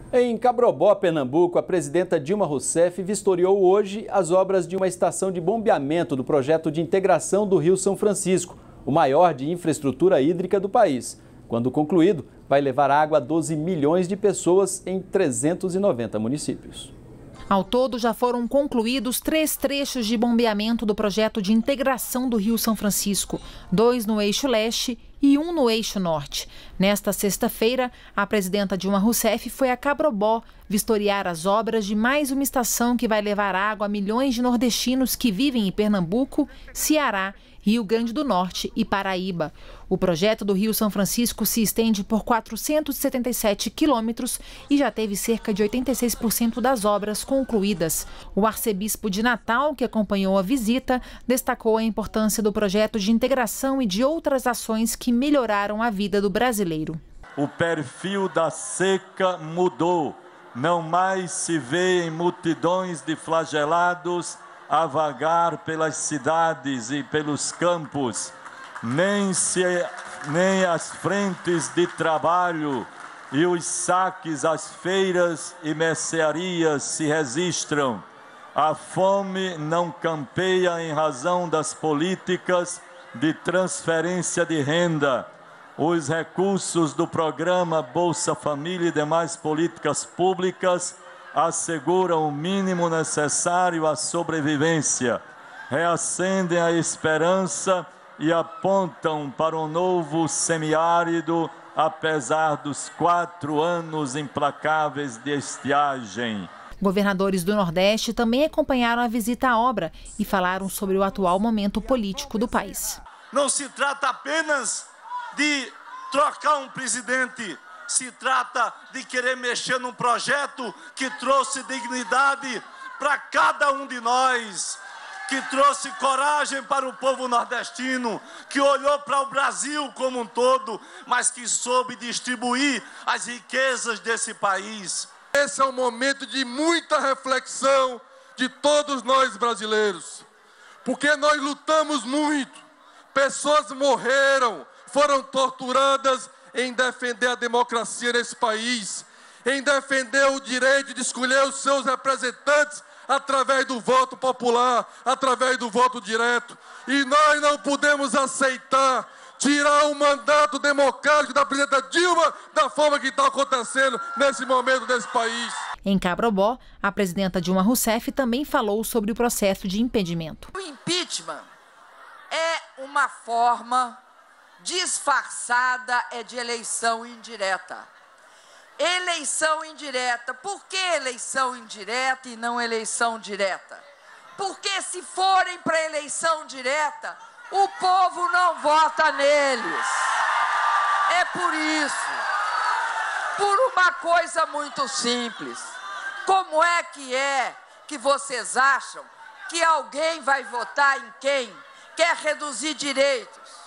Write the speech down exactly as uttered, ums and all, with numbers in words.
Em Cabrobó, Pernambuco, a presidenta Dilma Rousseff vistoriou hoje as obras de uma estação de bombeamento do projeto de integração do Rio São Francisco, o maior de infraestrutura hídrica do país. Quando concluído, vai levar água a doze milhões de pessoas em trezentos e noventa municípios. Ao todo, já foram concluídos três trechos de bombeamento do projeto de integração do Rio São Francisco, dois no eixo leste e um no eixo norte. Nesta sexta-feira, a presidenta Dilma Rousseff foi a Cabrobó vistoriar as obras de mais uma estação que vai levar água a milhões de nordestinos que vivem em Pernambuco, Ceará, Rio Grande do Norte e Paraíba. O projeto do Rio São Francisco se estende por quatrocentos e setenta e sete quilômetros e já teve cerca de oitenta e seis por cento das obras concluídas. O arcebispo de Natal, que acompanhou a visita, destacou a importância do projeto de integração e de outras ações que melhoraram a vida do brasileiro. O perfil da seca mudou. Não mais se vê em multidões de flagelados a vagar pelas cidades e pelos campos, nem, se, nem as frentes de trabalho e os saques às feiras e mercearias se registram. A fome não campeia em razão das políticas de transferência de renda. Os recursos do programa Bolsa Família e demais políticas públicas asseguram o mínimo necessário à sobrevivência, reacendem a esperança e apontam para um novo semiárido, apesar dos quatro anos implacáveis de estiagem. Governadores do Nordeste também acompanharam a visita à obra e falaram sobre o atual momento político do país. Não se trata apenas de trocar um presidente, se trata de querer mexer num projeto que trouxe dignidade para cada um de nós, que trouxe coragem para o povo nordestino, que olhou para o Brasil como um todo, mas que soube distribuir as riquezas desse país. Esse é um momento de muita reflexão de todos nós brasileiros, porque nós lutamos muito, pessoas morreram, foram torturadas em defender a democracia nesse país, em defender o direito de escolher os seus representantes através do voto popular, através do voto direto. E nós não podemos aceitar tirar o mandato democrático da presidenta Dilma da forma que está acontecendo nesse momento desse país. Em Cabrobó, a presidenta Dilma Rousseff também falou sobre o processo de impedimento. O impeachment é uma forma disfarçada é de eleição indireta. Eleição indireta. Por que eleição indireta e não eleição direta? Porque se forem para eleição direta, o povo não vota neles. É por isso. Por uma coisa muito simples. Como é que é que vocês acham que alguém vai votar em quem quer reduzir direitos?